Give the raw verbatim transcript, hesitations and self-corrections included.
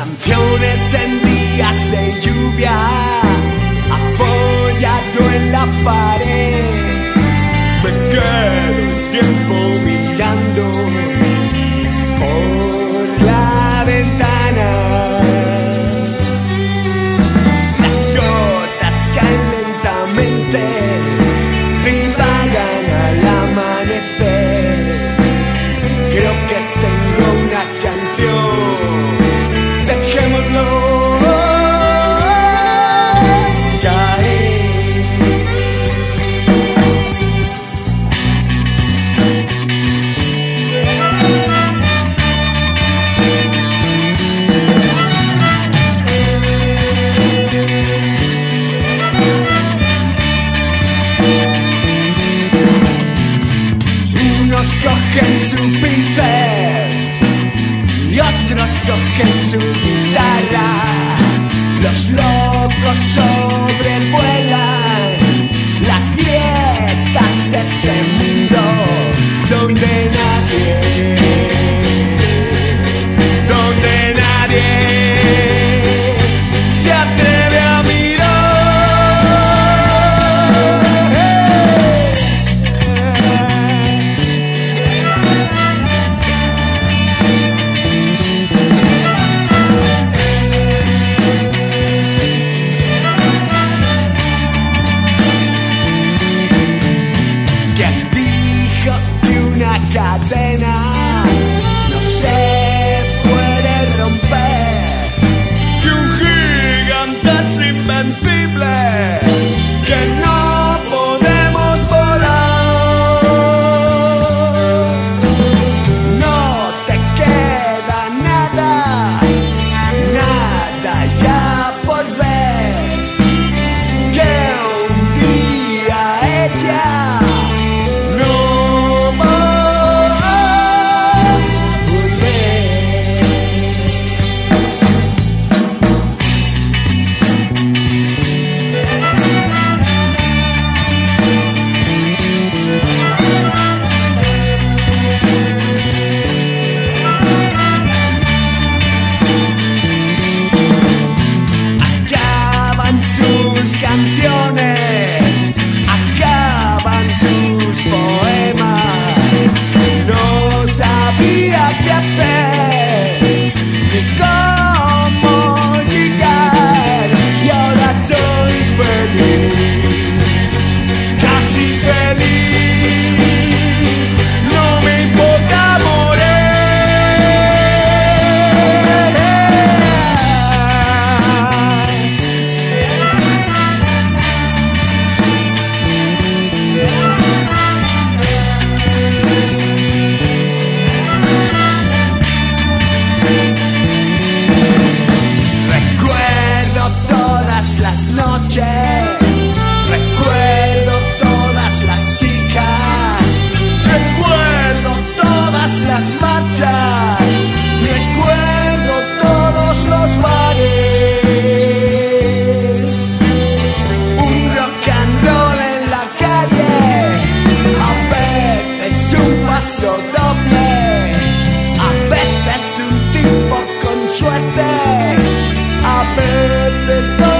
Canciones en días de lluvia, apoyado en la pared, me quedo el tiempo mirando por la ventana. Las gotas caen lentamente, divagan al amanecer. Creo que tengo una canción, dejémoslo cogen su pincel y otros cogen su guitarra. Los locos sobrevuelan las grietas de este mundo donde nadie, donde nadie se atreve a mirar. Cadena no se puede romper, que un gigante es invencible, que no podemos volar. No te queda nada, nada ya por ver, que un día ella canciones, acaban sus poemas. No sabía qué hacer ni cómo llegar, y ahora soy feliz, casi feliz. No me importa morir. Las noches, recuerdo todas las chicas, recuerdo todas las marchas, recuerdo todos los bares. Un rock and roll en la calle, a veces un paso doble, a veces un tipo con suerte, a veces dos.